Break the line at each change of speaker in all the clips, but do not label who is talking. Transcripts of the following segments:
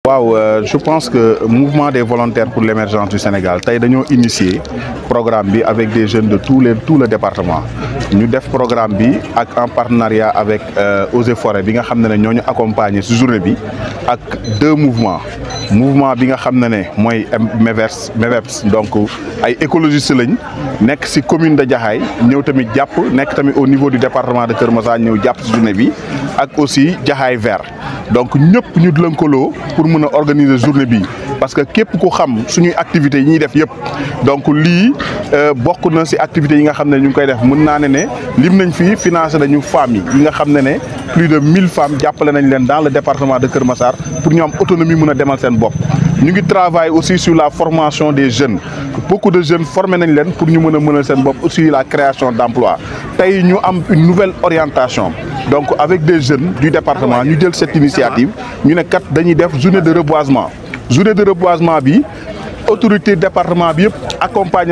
Je pense que le mouvement des volontaires pour l'émergence du Sénégal a initié un programme avec des jeunes de tout le département. Nous avons un programme en partenariat avec Eaux et Forêts qui nous accompagnent ce journée avec deux mouvements. Le mouvement qui est MEVEPS, donc les écologistes qui sont dans la commune de Jaxaay au niveau du département de Keur Massar ñëw jàpp ci journée bi ak aussi Jaxaay Vert. Donc ñëpp ñu lëkkaloo pour mën a organiser journée bi parce que képp ku xam suñuy activités yi ñuy def yëpp donc lii bokk na ci activités yi nga xam ne ñu ngi koy def mën naa ne lim nañ fii financé nañu femmes yi nga xam ne plus de 1000 femmes jàppale nañ leen dans le département de Keur Massar pour ñu am autonomie mën a demal seen bopp. Nous travaillons aussi sur la formation des jeunes. Beaucoup de jeunes formés pour nous mener aussi la création d'emplois. Nous avons une nouvelle orientation. Donc avec des jeunes du département, nous avons cette initiative. Nous avons une journée de reboisement. Journée de reboisement, l'autorité du département accompagne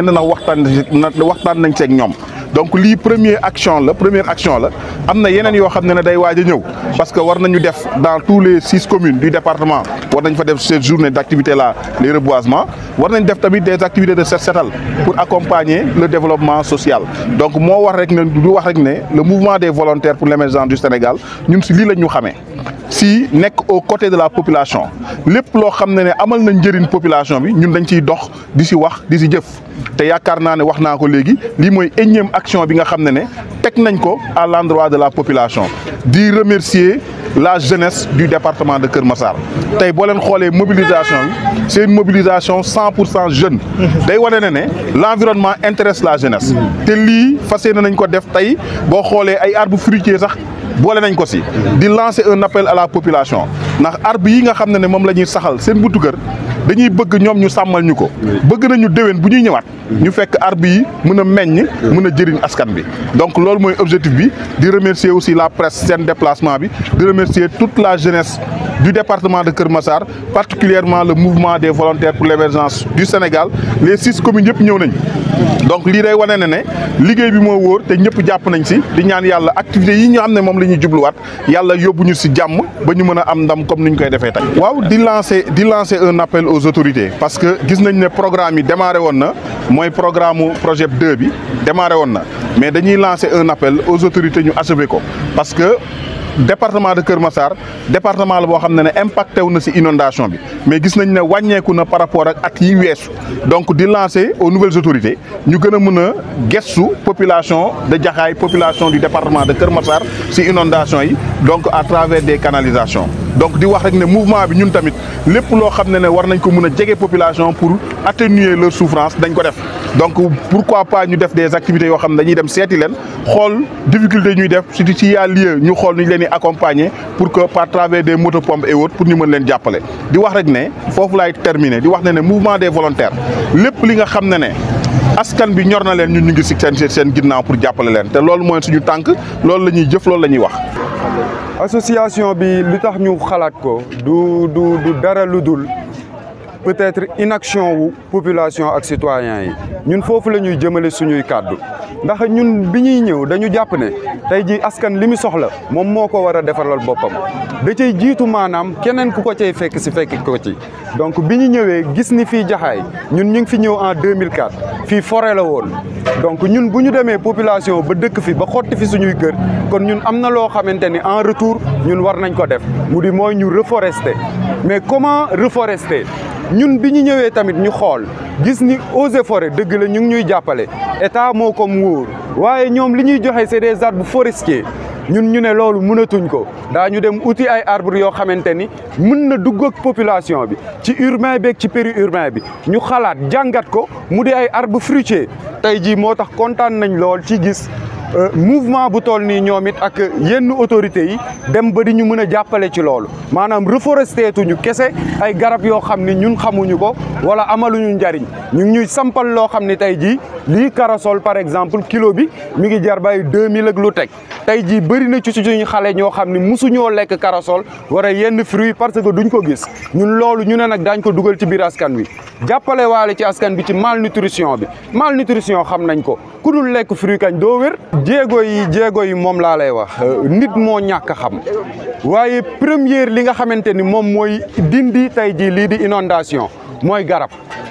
nous. Donc la première action la amna yenen yo xamné day waji ñew parce que war nañu def dans tous les 6 communes du département war nañ fa def cette journée d'activité là les reboisements war nañ def tamit des activités de setal pour accompagner le développement social. Donc mo wax rek né le mouvement des volontaires pour l'émergence du Sénégal ñun ci li lañu xamé si nek aux côtés de la population lepp lo xamné né amal na njëriñ population bi ñun dañ ciy dox di ci wax di ci jëf té yaakaar naa ne wax naa ko léegi lii mooy énième action bi nga xamné né tek nañ ko à l'endroit de la population di remercier la jeunesse du département de Keur Massar tay bo len xolé mobilisation bi c'est une mobilisation 100% jeune day wane né l'environnement intéresse la jeunesse té li fassé nañ ko def tay bo xolé ay arbres fruitiers sax boole nañ ko ci di lancer un appel à la population ndax arbre yi nga xamné né mom lañuy saxal seen buntu kër dañuy bëgg ñom ñu samal ñuko bëgg nañu déwén bu ñuy ñëwaat ñu fekk arbre yi mëna meññ mëna jëriñ askan bi. Donc lool moy objectif bi di remercier aussi la presse seen déplacement bi di remercier toute la jeunesse du département de Keur Massar, particulièrement le mouvement des volontaires pour l'émergence du Sénégal. Les 6 communes yëpp ñëw nañ. Donc li day wane né liggéey bi mo wóor té ñëpp japp nañ ci di ñaan yalla activité yi ñu xamné mom lañuy jublu wat yalla yobbu ñu ci jamm ba ñu mëna am ndam comme niñ koy défé tay. Waaw di lancer un appel aux autorités parce que gis nañ né programme yi démarré won na moy programme projet 2 bi démarré won na mais dañuy lancer un appel aux autorités ñu achever ko parce que département de Keur Massar département la bo xamné né impacté wu na ci inondation bi mais gis nañ né wañéku na par rapport ak at yi wessu donc di lancer aux nouvelles autorités ñu gëna mëna gessu population de Jaxaay population du département de Keur Massar ci inondation yi donc à travers des canalisations. Donc di wax rek né mouvement bi ñun tamit lépp lo xamné né war nañ ko mëna djégé population pour atténuer leur souffrance dañ ko def. Donc pourquoi pas ñu def des activités yo xamné dañuy dem séti len xol difficulté ñuy def ci y a lieu ñu xol ñu leen accompagner pour que par travers des motopompes et autres pour ñu mën leen jappalé di wax rek né fofu lay terminer di wax né mouvement des volontaires lépp li nga xamné né askan bi ñor na leen ñun ñu ngi ci seen ginnaw pour jappalé leen té loolu moy suñu tank loolu lañuy jëf loolu lañuy wax.
Association bi li tax ñu xalaat ko du dara ludul peut-être inaction wu population ak citoyens yi ñun fofu lañuy jëmele suñuy kàddu ndax ñun biñuy ñëw dañu japp né tay ji askan limi soxla mom moko wara défaral bopam da cey jitu manam keneen ku ko cey fekk ci fekk ko ci donc biñu ñëwé gis ni fi Jaxaay ñun ñu ngi fi ñëw en 2004 fi forêt la woon donc ñun buñu démé population ba dëkk fi ba xotti fi suñuy kër kon ñun amna lo xamanteni en retour ñun war nañ ko def mu di moy ñu reforester mais comment reforester ñun biñu ñëwé tamit ñu xol gis ni Eaux et Forêts dëgg la ñu ngi ñuy jappalé état moko muur waye ñom li ñuy joxé c'est des arbres forestiers ñun ñu né lolu mënatuñ ko dañu dem outil ay arbres yo xamanteni mën na dugg ak population bi ci urbain bi ak ci périurbain bi ñu xalaat jangat ko mu di ay arbres fruitiers tay ji motax contane nañ lool ci gis mouvement bu toll nii ñoom it ak yenn autorités yi dem ba di ñu mën a jàppale ci loolu maanaam reforesté tuñu kese ay garab yoo xam ni ñun xamuñu ko wala amaluñu njariñ ñu ngi ñuy sampal loo xam ne tey jii lii corossol par exemple kilo bi mi ngi jar bay 2000 ak lu teg tey jii bëri na ci suñu xale ñoo xam ne musuñoo lekk corossol wala yenn fruits parce que duñ ko gis ñun loolu ñu ne nag daañ ko dugal ci biir askan wi jàppale waale ci askan bi ci malnutrition bi malnutrition xam nañ ko ku dul lekk fruit kañ doo wér jéego yi moom laa lay wax nit moo ñàkk xam waaye première li nga xamante ni moom mooy dindi tey jii lii di inondation mooy garab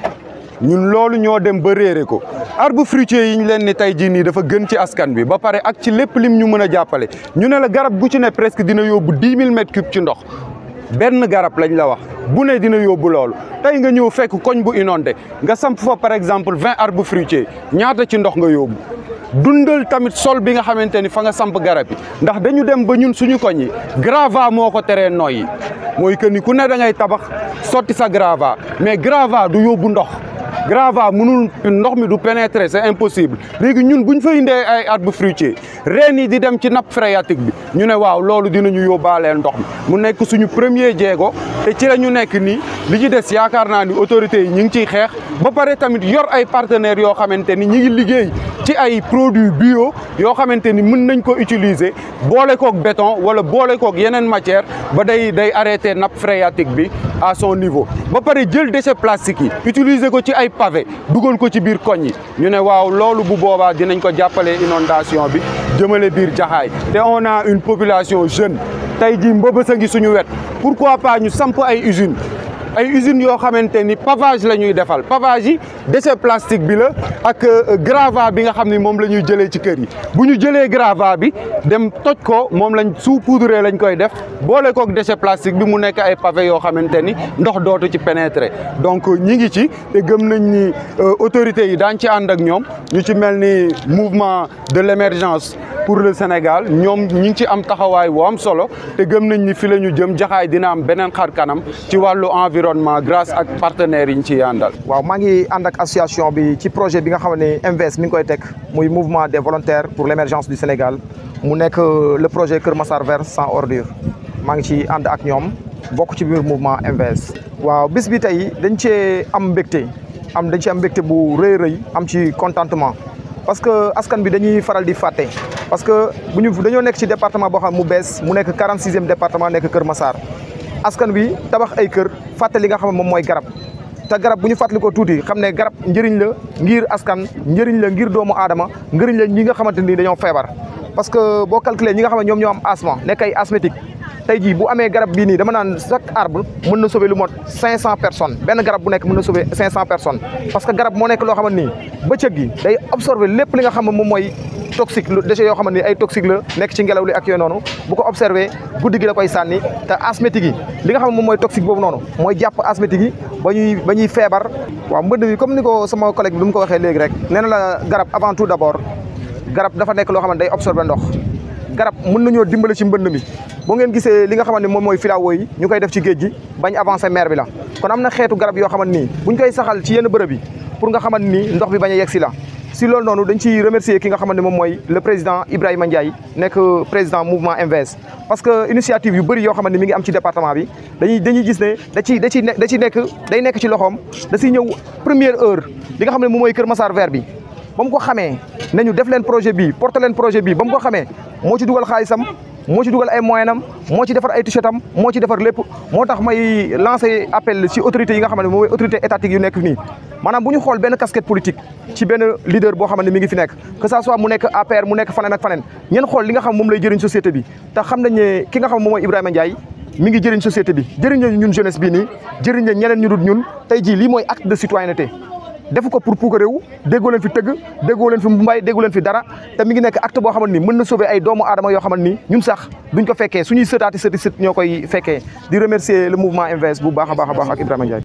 ñun loolu ñoo dem ba réere ko arbre fruitier yi ñu leen ni tey jii nii dafa gën ci askan bi ba pare ak ci lépp lim ñu mën a jàppale ñu ne la garab bu ci ne presque dina yóbbu 10 000 mètres cubes ci ndox benn garab lañ la wax bu ne dina yóbbu loolu tey nga ñëw fekk koñ bu inondé nga samp fa par exemple 20 arbres fruitiers ñaata ci ndox nga yóbbu dundal tamit sol bi nga xamante ni fa nga samp garab yi ndax dañu dem ba ñun suñu koñ yi grava moo ko teree noyyi mooy que ni ku ne da ngay tabax sotti sa grava mais grava du yóbbu ndox grava mënul ndox mi du pénétrer c'est impossible léegi ñun bu ñu fa indee ay arbres fruitiers reen yi di dem ci nappe phréatique bi ñu ne waaw loolu dinañu yóbbaaleel ndox mi mu nekk suñu premier jéego te ci la ñu nekk nii li ci des yaakaar naa ni autorités yi ñu ngi ciy xeex ba pare tamit yor ay partenaires yoo xamante ni ñi ngi liggéey ci ay produits bio yoo xamante ni mën nañ ko utiliser boole koog béton wala boole koog yeneen matière ba day arrêter nappe phréatique bi à son niveau ba pare jël déchets plastiques yi utiliser ko ci ay pavé dugal ko ci biir koñ yi ñu ne waaw loolu bu boobaa dinañ ko jàppale inondation bi jëmale biir Jaxaay te on a une population jeune tey jii Mbëbës a ngi suñu wet pourquoi pas ñu samp ay usines yoo xamante ni pavage la ñuy defal pavage yi déchet plastique bi la ak grava bi nga xam ni moom la ñuy jëlee ci kër yi bu ñu jëlee grava bi dem toj ko moom lañ sous poudre lañ koy def boole kook déchet plastique bi mu nekk ay pavé yoo xamante ni ndox dootu ci pénétrer donc ñi ngi ci te gëm nañ ni autorités yi daañ ci ànd ak ñoom ñu ci mel ni mouvement de l'émergence pour le Sénégal ñoom ñi ngi ci am taxawaay bu am solo te gëm nañ ni fi la ñu jëm Jaxaay dina am beneen xar kanam ci wàllu environnement grâce ak partenaires yi ñu ciy àndal.
waaw maa ngi ànd ak association bi ci projet bi nga xam ne MVS mi ngi koy teg muy mouvement des volontaires pour l'émergence du Sénégal mu nekk le projet Kër Massar Vert sans ordure maa ngi ci ànd ak ñoom bokk ci biir mouvement MVS. waaw bis bi tey dañ cee am mbégte dañ ci am mbégte bu rëy am ci contentement parce que askan bi dañuy faral di fàtte. parce que dañoo nekk ci département boo xam mu bees mu nekk 46e département nekk Kër Massar askan bi tabax ay kër fàtte li nga xam ne moom mooy garab te garab bu ñu fàttali ko tuuti xam ne garab njëriñ la ngir askan njëriñ la ngir doomu aadama njëriñ la ñi nga xamante ni dañoo feebar parce que boo calculer ñi nga xam ne ñoom ñoo am asthme nekk ay asthmatique tey jii bu amee garab bii nii dama naan chaque arbre mën na sauver lu mot 500 personnes benn garab bu nekk mën na sauver 500 personnes parce que garab moo nekk loo xamante ni bëccëg gi day absorber lépp li nga xam ne moom mooy toxique déchets yoo xamante ni ay toxique la nekk ci ngelaw li ak yooyu noonu bu ko observé guddi gi da koy sànni te asthmatique yi li nga xam ne moom mooy toxique boobu noonu mooy jàpp asthmatique yi ba ñuy feebar waaw mbënd bi comme ni ko sama collègue bi mu ko waxee léegi rek nee na la garab avant tout d'abord garab dafa nekk loo xamante day absorber ndox garab mën nañoo dimbale ci mbënd mi boo ngeen gisee li nga xamante ni moom mooy filao yi ñu koy def ci géej gi bañ avancer mer bi la kon am na xeetu garab yoo xamante ni buñ koy saxal ci yenn bërëb yi pour nga xamante ni ndox bi bañ a yegg si la si loolu noonu dañ ciy remercier ki nga xamante ne moom mooy le président Ibrahima Ndiaye nekk président mouvement MVS parce que initiative yu bëri yoo xamante ni mi ngi am ci département bi dañuy gis ne day nekk ci loxoom da ciy ñëw première heure li nga xam ne moom mooy Kër Massar Vert bi ba mu ko xamee nañu def leen projet bi porte leen projet bi ba mu ko xamee moo ci dugal xaalisam moo ci dugal ay moyen am moo ci defar ay t-shirt am moo ci defar lépp moo tax may lancer appel ci autorités yi nga xamante ne moom mooy autorité étatique yu nekk nii maanaam bu ñu xool benn casquette politique ci benn leader boo xamante ne mi ngi fi nekk que ça soit mu nekk APR mu nekk faneen ak faneen ñeen xool li nga xam moom lay jëriñ société bi te xam nañ ne ki nga xam moom mooy Ibrahima Ndiaye mi ngi jëriñ société bi jëriñ la ñun jeunesse bii nii jëriñ la ñeneen ñu dul ñun tey jii lii mooy acte de citoyenneté defu ko pour puuk réew déggoo leen fi tëgg déggoo leen fi mbay déggoo leen fi dara te mi ngi nekk acte boo xamante ni mën na sauver ay doomu aadama yoo xamante ni ñun sax duñ ko fekkee suñuy sëtaati sët ñoo koy fekkee di remercier le mouvement MVS bu baax a baax ak Ibrahima Ndiaye